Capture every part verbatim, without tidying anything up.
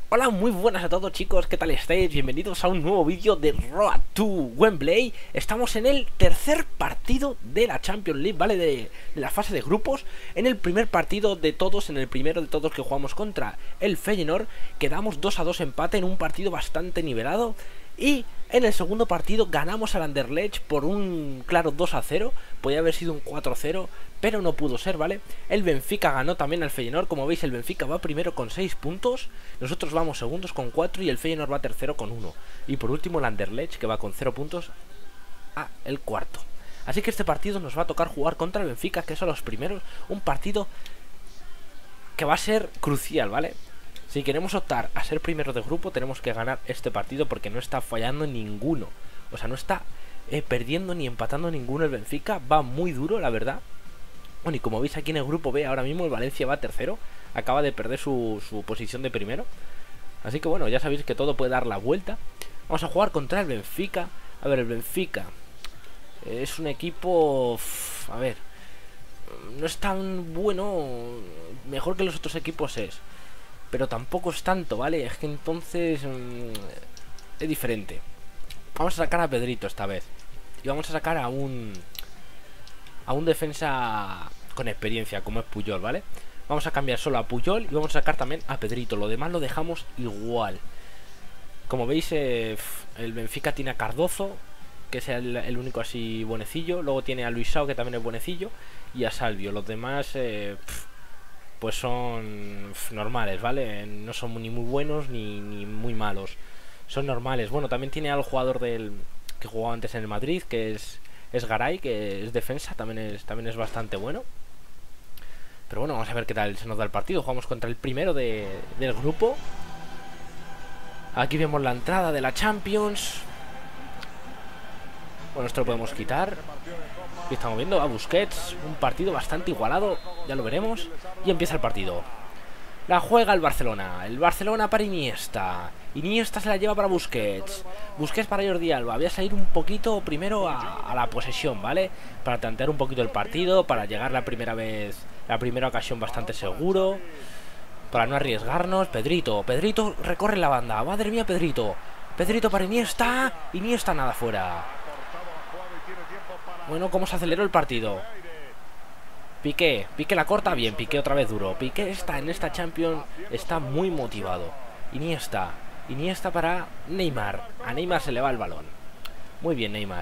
Hola, muy buenas a todos chicos, ¿qué tal estáis? Bienvenidos a un nuevo vídeo de Road to Wembley. Estamos en el tercer partido de la Champions League, ¿vale? De, de la fase de grupos. En el primer partido de todos, en el primero de todos que jugamos contra el Feyenoord, quedamos dos a dos empate en un partido bastante nivelado. Y en el segundo partido ganamos al Anderlecht por un claro dos a cero. Podía haber sido un cuatro a cero, pero no pudo ser, ¿vale? El Benfica ganó también al Feyenoord. Como veis, el Benfica va primero con seis puntos. Nosotros vamos segundos con cuatro y el Feyenoord va tercero con uno. Y por último el Anderlecht, que va con cero puntos, a el cuarto. Así que este partido nos va a tocar jugar contra el Benfica, que son los primeros. Un partido que va a ser crucial, ¿vale? Si queremos optar a ser primero de grupo, tenemos que ganar este partido porque no está fallando ninguno. O sea, no está eh, perdiendo ni empatando ninguno el Benfica. Va muy duro, la verdad. Bueno, y como veis aquí en el grupo B, ahora mismo el Valencia va tercero. Acaba de perder su, su posición de primero. Así que bueno, ya sabéis que todo puede dar la vuelta. Vamos a jugar contra el Benfica. A ver, el Benfica es un equipo... Uf, a ver, no es tan bueno. Mejor que los otros equipos es, pero tampoco es tanto, ¿vale? Es que entonces mmm, es diferente. Vamos a sacar a Pedrito esta vez. Y vamos a sacar a un A un defensa con experiencia, como es Puyol, ¿vale? Vamos a cambiar solo a Puyol y vamos a sacar también a Pedrito. Lo demás lo dejamos igual. Como veis, eh, el Benfica tiene a Cardozo, que es el, el único así buenecillo. Luego tiene a Luisao, que también es buenecillo, y a Salvio. Los demás... Eh, pff, pues son pff, normales, ¿vale? No son ni muy buenos ni, ni muy malos. Son normales. Bueno, también tiene al jugador del que jugaba antes en el Madrid, que es, es Garay, que es defensa, también es, también es bastante bueno. Pero bueno, vamos a ver qué tal se nos da el partido. Jugamos contra el primero de, del grupo. Aquí vemos la entrada de la Champions. Bueno, esto lo podemos quitar. Aquí estamos viendo a Busquets. Un partido bastante igualado, ya lo veremos. Y empieza el partido. La juega el Barcelona. El Barcelona para Iniesta. Iniesta se la lleva para Busquets. Busquets para Jordi Alba. Voy a salir un poquito primero a, a la posesión, ¿vale? Para tantear un poquito el partido, para llegar la primera vez, la primera ocasión bastante seguro, para no arriesgarnos. Pedrito, Pedrito recorre la banda. Madre mía, Pedrito. Pedrito para Iniesta. Iniesta nada fuera. Bueno, cómo se aceleró el partido. Piqué, Piqué la corta bien, Piqué otra vez duro. Piqué está en esta Champions, está muy motivado. Iniesta, Iniesta para Neymar. A Neymar se le va el balón. Muy bien, Neymar.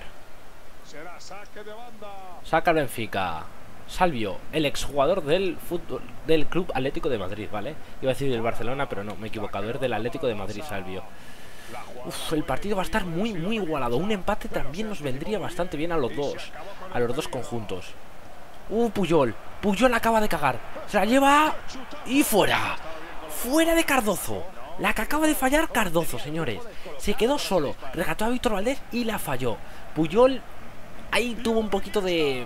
Saca el Benfica. Salvio, el exjugador del fútbol del Club Atlético de Madrid, ¿vale? Iba a decir del Barcelona, pero no, me he equivocado. Es del Atlético de Madrid, Salvio. Uf, el partido va a estar muy, muy igualado. Un empate también nos vendría bastante bien a los dos. A los dos conjuntos. Uh, Puyol. Puyol acaba de cagar. Se la lleva y fuera. Fuera de Cardozo. La que acaba de fallar Cardozo, señores. Se quedó solo. Regató a Víctor Valdés y la falló. Puyol ahí tuvo un poquito de...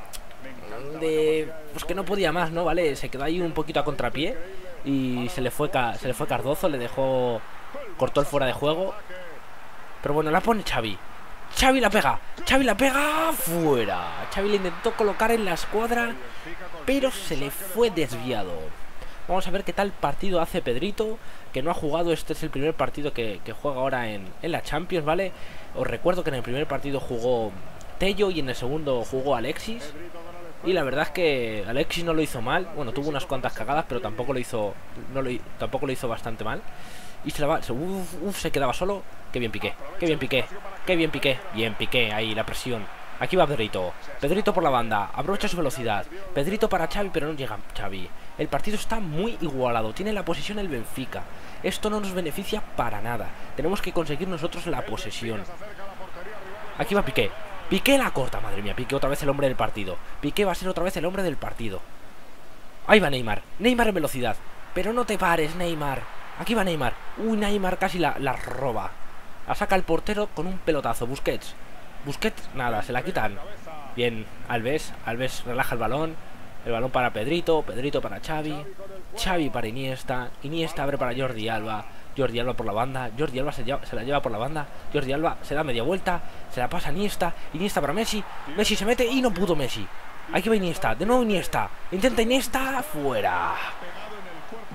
de... pues que no podía más, ¿no? Vale, se quedó ahí un poquito a contrapié. Y se le fue, se le fue Cardozo. Le dejó... cortó el fuera de juego. Pero bueno, la pone Xavi. Xavi la pega. Xavi la pega. Fuera. Xavi le intentó colocar en la escuadra, pero se le fue desviado. Vamos a ver qué tal partido hace Pedrito, que no ha jugado. Este es el primer partido que, que juega ahora en, en la Champions, ¿vale? Os recuerdo que en el primer partido jugó Tello y en el segundo jugó Alexis. Y la verdad es que Alexis no lo hizo mal. Bueno, tuvo unas cuantas cagadas, pero tampoco lo hizo, no lo, tampoco lo hizo bastante mal. Y se, la va, se, uf, uf, se quedaba solo. Qué bien Piqué, qué bien Piqué, qué bien Piqué. Bien Piqué, ahí la presión. Aquí va Pedrito, Pedrito por la banda. Aprovecha su velocidad. Pedrito para Xavi, pero no llega Xavi. El partido está muy igualado. Tiene la posesión el Benfica. Esto no nos beneficia para nada. Tenemos que conseguir nosotros la posesión. Aquí va Piqué. Piqué la corta, madre mía. Piqué otra vez el hombre del partido. Piqué va a ser otra vez el hombre del partido. Ahí va Neymar. Neymar en velocidad. Pero no te pares, Neymar. Aquí va Neymar. Uy, Neymar casi la, la roba. La saca el portero con un pelotazo. Busquets. Busquets, nada, se la quitan. Bien, Alves. Alves relaja el balón. El balón para Pedrito. Pedrito para Xavi. Xavi para Iniesta. Iniesta abre para Jordi Alba. Jordi Alba por la banda. Jordi Alba se, lleva, se la lleva por la banda. Jordi Alba se da media vuelta. Se la pasa a Iniesta. Iniesta para Messi. Messi se mete y no pudo Messi. Aquí va Iniesta. De nuevo Iniesta. Intenta Iniesta. Fuera.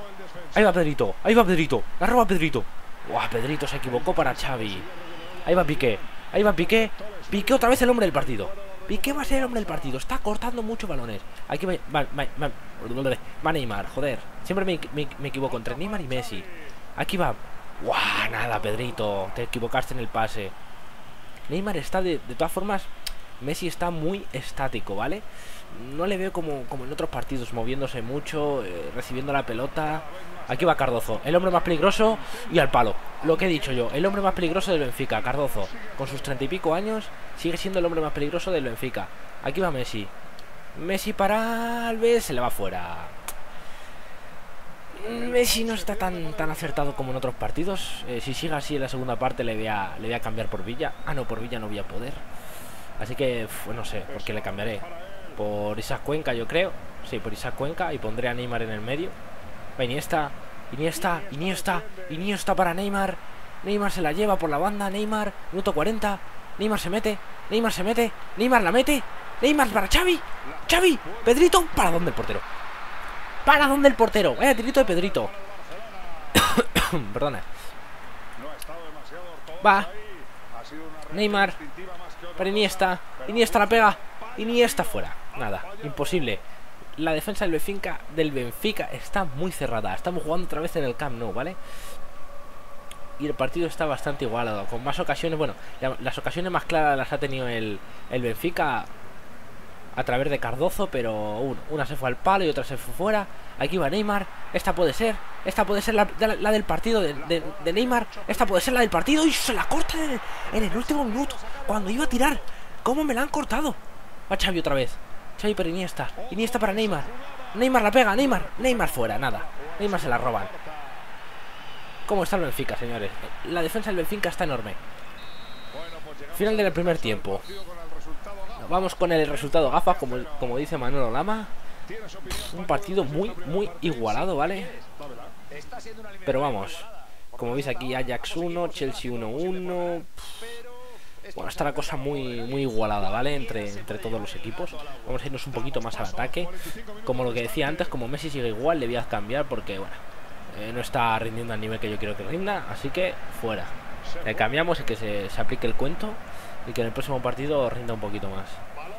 Ahí va Pedrito, ahí va Pedrito. La roba Pedrito. Buah, Pedrito se equivocó para Xavi. Ahí va Piqué, ahí va Piqué. Piqué otra vez el hombre del partido. Piqué va a ser el hombre del partido. Está cortando muchos balones. Aquí va, va, va, va, va Neymar, joder. Siempre me, me, me equivoco entre Neymar y Messi. Aquí va. Buah, nada, Pedrito. Te equivocaste en el pase. Neymar está de, de todas formas. Messi está muy estático, ¿vale? No le veo como, como en otros partidos, moviéndose mucho, eh, recibiendo la pelota. Aquí va Cardozo, el hombre más peligroso. Y al palo, lo que he dicho yo, el hombre más peligroso del Benfica, Cardozo. Con sus treinta y pico años, sigue siendo el hombre más peligroso del Benfica. Aquí va Messi. Messi para Alves, se le va fuera. Messi no está tan, tan acertado como en otros partidos. eh, Si sigue así en la segunda parte le voy, a, le voy a cambiar por Villa. Ah, no, por Villa no voy a poder. Así que, pues no sé, por qué le cambiaré. Por Isaac Cuenca, yo creo. Sí, por Isaac Cuenca. Y pondré a Neymar en el medio. Va Iniesta, Iniesta, Iniesta, Iniesta para Neymar. Neymar se la lleva por la banda. Neymar, minuto cuarenta. Neymar se mete, Neymar se mete. Neymar la mete. Neymar para Xavi. Xavi, Pedrito. ¿Para dónde el portero? ¿Para dónde el portero? Vaya tirito de Pedrito. Perdona. Va Neymar para Iniesta. Iniesta la pega. Iniesta fuera. Nada, imposible. La defensa del Benfica, del Benfica está muy cerrada. Estamos jugando otra vez en el Camp Nou, ¿vale? Y el partido está bastante igualado. Con más ocasiones, bueno, las ocasiones más claras las ha tenido el, el Benfica a través de Cardozo, pero una, una se fue al palo y otra se fue fuera. Aquí va Neymar. Esta puede ser. Esta puede ser la, la, la del partido de, de, de Neymar. Esta puede ser la del partido. Y se la corta en el, en el último minuto. Cuando iba a tirar. ¿Cómo me la han cortado? Va Xavi otra vez. Xavi para Iniesta. Iniesta para Neymar. Neymar la pega. Neymar. Neymar fuera. Nada. Neymar se la roban. ¿Cómo está el Benfica, señores? La defensa del Benfica está enorme. Final del primer tiempo. Vamos con el resultado gafas, como, como dice Manolo Lama. Un partido muy, muy igualado, ¿vale? Pero vamos. Como veis aquí, Ajax uno, Chelsea uno uno. Bueno, está la cosa muy, muy igualada, ¿vale? Entre, entre todos los equipos. Vamos a irnos un poquito más al ataque. Como lo que decía antes, como Messi sigue igual, le voy a cambiar porque, bueno, eh, no está rindiendo al nivel que yo quiero que rinda. Así que, fuera. Le cambiamos y que se, se aplique el cuento. Y que en el próximo partido rinda un poquito más.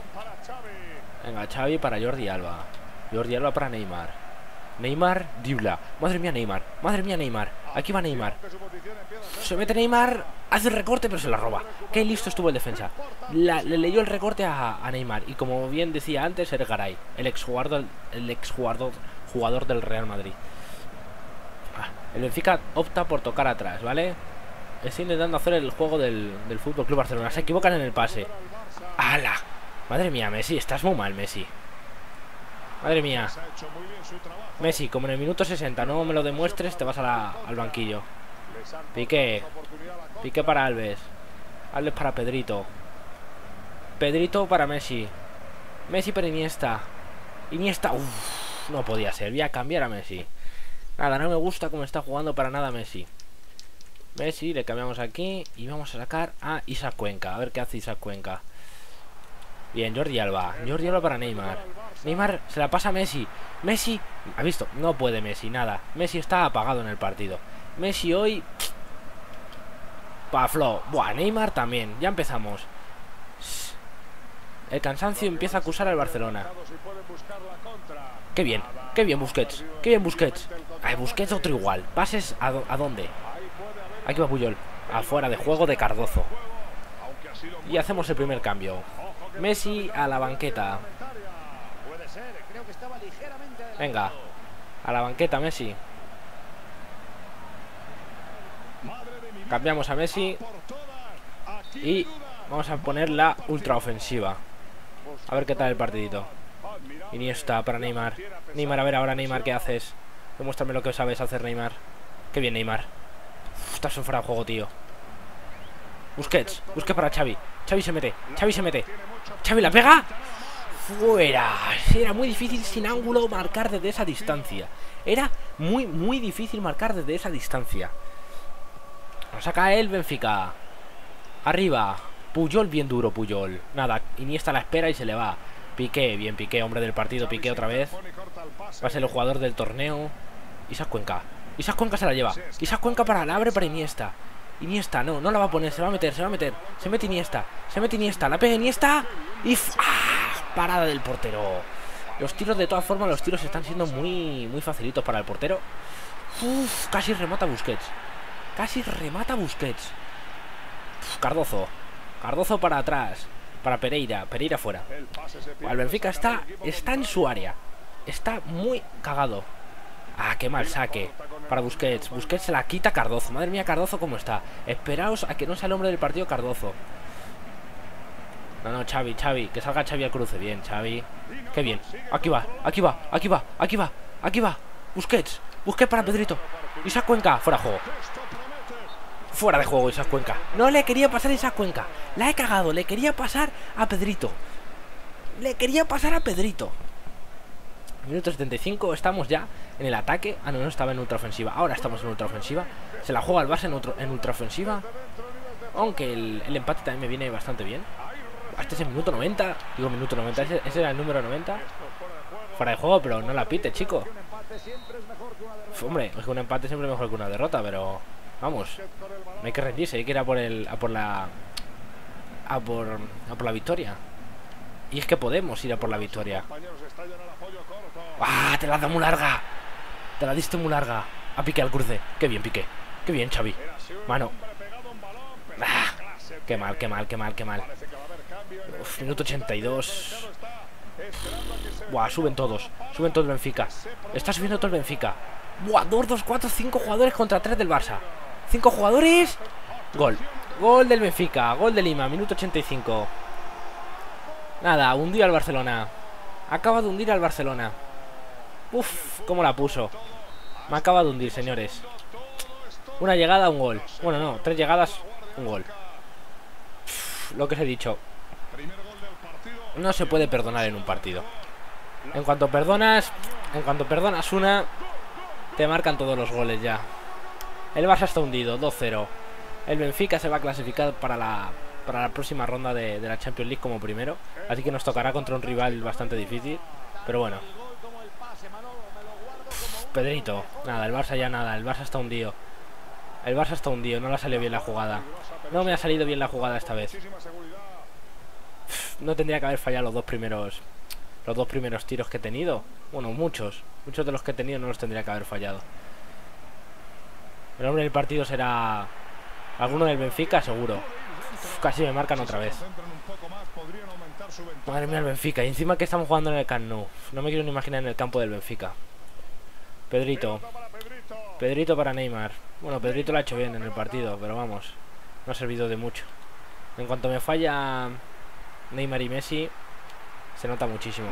Venga, Xavi para Jordi Alba. Jordi Alba para Neymar. Neymar, dribla. Madre mía, Neymar. Madre mía, Neymar. Aquí va Neymar. Se mete Neymar. Hace el recorte, pero se la roba. Qué listo estuvo el defensa. La, le leyó el recorte a, a Neymar. Y como bien decía antes, era Garay, el exjugador, el exjugador jugador del Real Madrid. Ah, el Benfica opta por tocar atrás, ¿vale? Está intentando hacer el juego del, del Fútbol Club Barcelona. Se equivocan en el pase. ¡Hala! Madre mía, Messi, estás muy mal, Messi. Madre mía. Messi, como en el minuto sesenta no me lo demuestres, te vas a la, al banquillo. Piqué. Piqué para Alves. Alves para Pedrito. Pedrito para Messi. Messi para Iniesta. Iniesta. Uff, no podía ser. Voy a cambiar a Messi. Nada, no me gusta cómo está jugando para nada Messi. Messi, le cambiamos aquí. Y vamos a sacar a Isaac Cuenca. A ver qué hace Isaac Cuenca. Bien, Jordi Alba. Jordi Alba para Neymar. Neymar se la pasa a Messi. Messi, ¿ha visto? No puede Messi, nada. Messi está apagado en el partido. Messi hoy... Paflo. Buah, Neymar también. Ya empezamos. El cansancio empieza a acusar al Barcelona. Qué bien, qué bien Busquets. Qué bien Busquets. Ay, Busquets otro igual. Pases a, do ¿a dónde? Aquí va Puyol. Afuera de juego de Cardozo. Y hacemos el primer cambio. Messi a la banqueta. Venga, a la banqueta Messi. Cambiamos a Messi. Y vamos a poner la ultra ofensiva. A ver qué tal el partidito. Iniesta para Neymar. Neymar, a ver ahora Neymar, ¿qué haces? Demuéstrame lo que sabes hacer, Neymar. Qué bien, Neymar. Uf, estás fuera de juego, tío. Busquets, Busquets para Xavi. Xavi se mete, Xavi se mete. Xavi la pega. Fuera. Era muy difícil sin ángulo marcar desde esa distancia. Era muy, muy difícil marcar desde esa distancia. Lo saca el Benfica. Arriba. Puyol bien duro, Puyol. Nada, Iniesta la espera y se le va. Piqué, bien Piqué, hombre del partido. Piqué otra vez. Va a ser el jugador del torneo. Isaac Cuenca. Isaac Cuenca se la lleva. Isaac Cuenca para la abre para Iniesta. Iniesta, no, no la va a poner, se va a meter, se va a meter. Se mete Iniesta, se mete Iniesta, la pega Iniesta. Y ¡ah! Parada del portero. Los tiros, de todas formas, los tiros están siendo muy, muy facilitos para el portero. Uf, casi remata Busquets. Casi remata Busquets. Uf, Cardozo. Cardozo para atrás. Para Pereira. Pereira fuera. El Benfica está, está en su área. Está muy cagado. Ah, qué mal saque. Para Busquets. Busquets se la quita Cardozo. Madre mía, Cardozo cómo está. Esperaos a que no sea el hombre del partido Cardozo. No, no, Xavi, Xavi. Que salga Xavi al cruce. Bien, Xavi. Qué bien. Aquí va, aquí va, aquí va, aquí va, aquí va. Busquets. Busquets para Pedrito. Isaac Cuenca. Fuera de juego. Fuera de juego Isaac Cuenca. No le quería pasar a Isaac Cuenca. La he cagado. Le quería pasar a Pedrito. Le quería pasar a Pedrito. Minuto setenta y cinco, estamos ya en el ataque. Ah, no, no estaba en ultraofensiva. Ahora estamos en ultraofensiva. Se la juega el Barça en, ultra, en ultraofensiva. Aunque el, el empate también me viene bastante bien. Este es el minuto noventa. Digo minuto noventa, ese, ese era el número noventa. Fuera de juego, pero no la pite, chico. Uf, hombre, es que un empate siempre es mejor que una derrota, pero vamos, no hay que rendirse, hay que ir a por el, a por la a por, a por la victoria. Y es que podemos ir a por la victoria. ¡Ah! Te la has dado muy larga. Te la diste muy larga. A Piqué al cruce. Qué bien, Piqué. Qué bien, Xavi. Mano. ¡Ah! Qué mal, qué mal, qué mal, qué mal. Uf, minuto ochenta y dos. Buah, suben todos. Suben todos el Benfica. Está subiendo todo el Benfica. Buah, dos, dos, cuatro, cinco jugadores contra tres del Barça. Cinco jugadores. Gol. Gol del Benfica. Gol de Lima. Minuto ochenta y cinco. Nada, hundió al Barcelona. Acaba de hundir al Barcelona. Uf, cómo la puso. Me acaba de hundir, señores. Una llegada, un gol. Bueno, no, tres llegadas, un gol. Uf, lo que os he dicho. No se puede perdonar en un partido. En cuanto perdonas, en cuanto perdonas una, te marcan todos los goles ya. El Barça está hundido, dos cero. El Benfica se va a clasificar para la, para la próxima ronda de, de la Champions League como primero. Así que nos tocará contra un rival bastante difícil. Pero bueno. Uf, Pedrito, nada, el Barça ya nada. El Barça está hundido. El Barça está hundido, no le ha salido bien la jugada. No me ha salido bien la jugada esta vez. No tendría que haber fallado los dos primeros Los dos primeros tiros que he tenido. Bueno, muchos Muchos de los que he tenido no los tendría que haber fallado. El hombre del partido será alguno del Benfica, seguro. Uf, casi me marcan otra vez. Madre mía, el Benfica. Y encima que estamos jugando en el Camp Nou. No me quiero ni imaginar en el campo del Benfica. Pedrito. Pedrito para Neymar. Bueno, Pedrito lo ha hecho bien en el partido, pero vamos, no ha servido de mucho. En cuanto me falla Neymar y Messi, se nota muchísimo.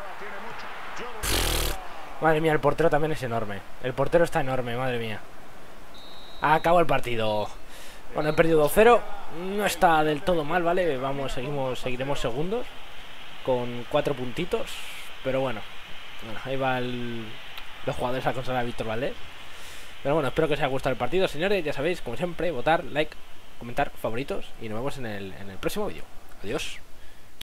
Pff, madre mía, el portero también es enorme. El portero está enorme, madre mía. Acabó el partido. Bueno, he perdido dos cero. No está del todo mal, ¿vale? Vamos, seguimos, seguiremos segundos con cuatro puntitos. Pero bueno, bueno ahí va el, los jugadores a consolar a Víctor Valdés. Pero bueno, espero que os haya gustado el partido, señores. Ya sabéis, como siempre, votar, like, comentar, favoritos. Y nos vemos en el, en el próximo vídeo. Adiós.